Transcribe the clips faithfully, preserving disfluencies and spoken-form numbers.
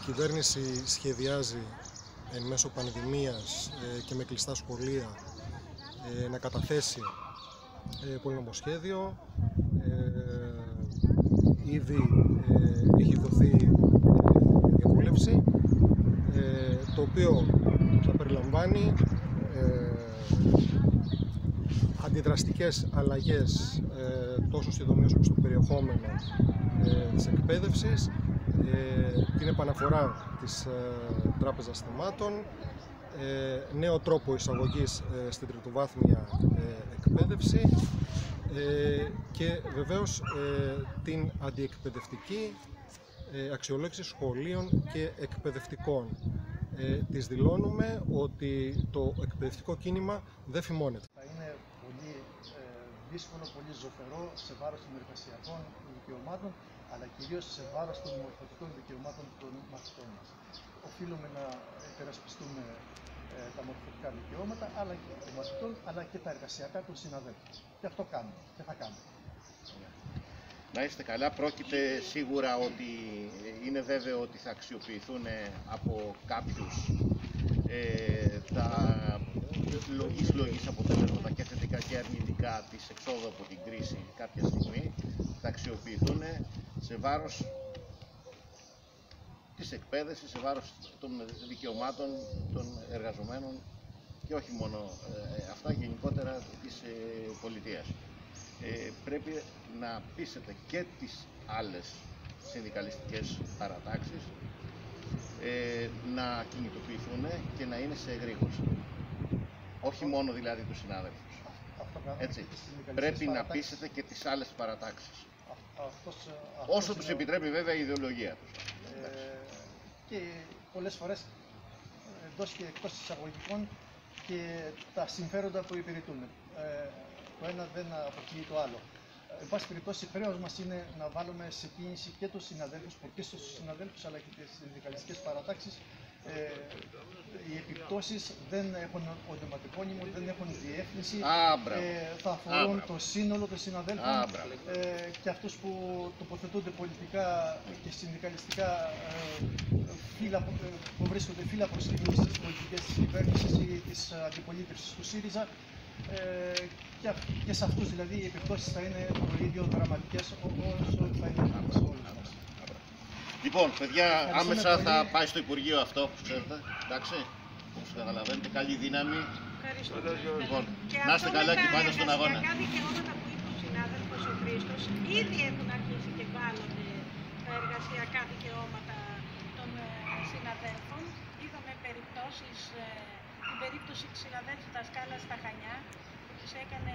κυβέρνηση σχεδιάζει εν μέσω πανδημίας και με κλειστά σχολεία να καταθέσει πολυνομοσχέδιο. Ήδη έχει δοθεί διαβούλευση, το οποίο θα περιλαμβάνει αντιδραστικές αλλαγές τόσο στη δομή όσο και στο περιεχόμενο της εκπαίδευσης, την επαναφορά της Τράπεζας Θεμάτων, νέο τρόπο εισαγωγής στην τριτοβάθμια εκπαίδευση και βεβαίως την αντιεκπαιδευτική αξιολόγηση σχολείων και εκπαιδευτικών. Της δηλώνουμε ότι το εκπαιδευτικό κίνημα δεν φημώνεται. Θα είναι πολύ ε, δύσκολο, πολύ ζωφερό σε βάρος των εργασιακών δικαιωμάτων, αλλά κυρίως σε βάρος των μορφωτικών δικαιωμάτων των μαθητών μας. Οφείλουμε να υπερασπιστούμε ε, τα μορφωτικά δικαιώματα αλλά και των μαθητών, αλλά και τα εργασιακά των συναδέλφων. Και αυτό κάνουμε και θα κάνουμε. Να είστε καλά. Πρόκειται σίγουρα ότι είναι βέβαιο ότι θα αξιοποιηθούν από κάποιους ε, τα λογής λογής αποτελέσματα και θετικά και αρνητικά της εξόδου από την κρίση κάποια στιγμή. Θα αξιοποιηθούν σε βάρος της εκπαίδευσης, σε βάρος των δικαιωμάτων των εργαζομένων και όχι μόνο ε, αυτά, γενικότερα της ε, πολιτείας. Ε, πρέπει να πείσετε και τις άλλες συνδικαλιστικές παρατάξεις ε, να κινητοποιηθούν και να είναι σε εγρήγορση. Όχι μόνο δηλαδή τους συνάδελφους. Έτσι. Πρέπει να πείσετε και τις άλλες παρατάξεις. Αυτός, Όσο αυτός τους είναι... επιτρέπει βέβαια η ιδεολογία τους. Ε, και πολλές φορές εντός και εκτός εισαγωγικών και τα συμφέροντα που υπηρετούν. Ε, το ένα δεν αποκλείει το άλλο. Εν πάση περιπτώσει, χρέος μας είναι να βάλουμε σε κίνηση και τους συναδέλφους, και στους συναδέλφους αλλά και τις συνδικαλιστικές παρατάξεις. Ε, οι επιπτώσεις δεν έχουν ονοματεπώνυμο, δεν έχουν διεύθυνση. Ε, θα αφορούν Α, το σύνολο των συναδέλφων Α, ε, και αυτούς που τοποθετούνται πολιτικά και συνδικαλιστικά ε, φύλλα, που βρίσκονται φύλλα προσκυνής στις πολιτικές της κυβέρνησης ή της αντιπολίτευσης του ΣΥΡΙΖΑ. Ε, και, και σε αυτούς δηλαδή οι επιπτώσεις θα είναι το ίδιο δραματικές όσο θα είναι σε όλους μας. Λοιπόν, παιδιά, άμεσα θα πάει στο Υπουργείο αυτό που ξέρετε, εντάξει, όπως καταλαβαίνετε, καλή δύναμη. Ευχαριστώ. Λοιπόν, να είστε καλά και πάντα στον αγώνα. Τα δικαιώματα που είπε ο συνάδελφος ο Χρήστος, ήδη έχουν αρχίσει και βάλλονται τα εργασιακά δικαιώματα των συναδέλφων. Είδαμε περιπτώσεις, την περίπτωση της συναδέλφου Δασκάλα στα Χανιά, που της έκανε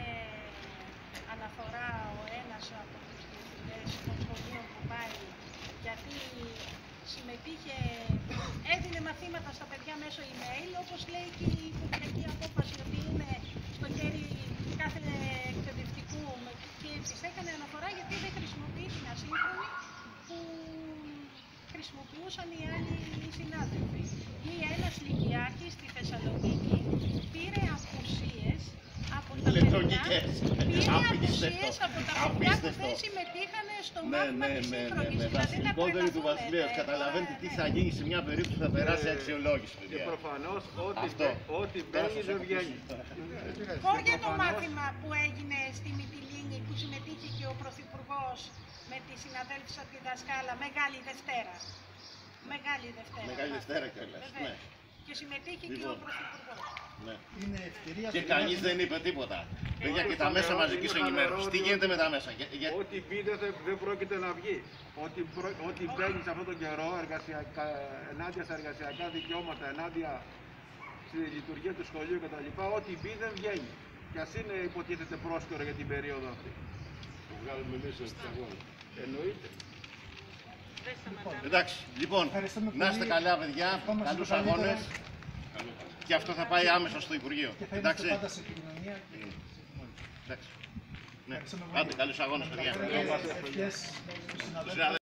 αναφορά ο ένας από τους διευθυντές των σχολείων που πάει, γιατί συμμετείχε, έδινε μαθήματα στα παιδιά μέσω email, όπως λέει και η υπουργική απόφαση ότι είναι στο χέρι κάθε εκπαιδευτικού, και της έκανε αναφορά γιατί δεν χρησιμοποιεί την ασύγχρονη που χρησιμοποιούσαν οι άλλοι συνάδελφοι. Ή ένας λυκειάρχης στη Θεσσαλονίκη πήρε απουσίες από τα παιδιά, πήρε απουσίες από τα παιδιά που δεν συμμετείχαν στο μάθημα της σύγχρονης. Δηλαδή να Βασιλικότερη του Βασιλείου. Καταλαβαίνετε τι θα γίνει σε μια περίπτωση που θα περάσει αξιολόγηση. Και προφανώς ό,τι μπαίνει δεν βγαίνει. Χώρια το μάθημα που έγινε στη Μυτιλήνη που συμμετείχε και ο Πρωθυπουργός με τη συναδέλφισσα τη δασκάλα, Μεγάλη Δευτέρα. Μεγάλη Δευτέρα. Μεγάλη Δευτέρα κιόλας. Ναι. Και συμμετείχε λοιπόν. και ο Πρωθυπουργός. Ναι. Είναι ευκαιρία και κανείς δεν είπε τίποτα. Παιδιά, και τα μέσα μαζικής ενημέρωσης. Τι γίνεται με τα μέσα. Για... Ό,τι μπει δεν πρόκειται να βγει. Ό,τι, προ... Ό,τι μπαίνει σε αυτόν τον καιρό εργασιακά... ενάντια στα εργασιακά δικαιώματα, ενάντια στη λειτουργία του σχολείου κτλ. Ό,τι μπει δεν βγαίνει. Και ας είναι υποτίθεται πρόσκαιρο για την περίοδο αυτή. Το βγάλουμε μέσα στους αγώνες. Εννοείται. Εντάξει, λοιπόν, να είστε καλά παιδιά, καλούς αγώνες και αυτό θα πάει άμεσα στο Υπουργείο. Και θα είμαστε πάντα σε κοινωνία. Εντάξει. Ναι. Άντε, καλούς αγώνες παιδιά.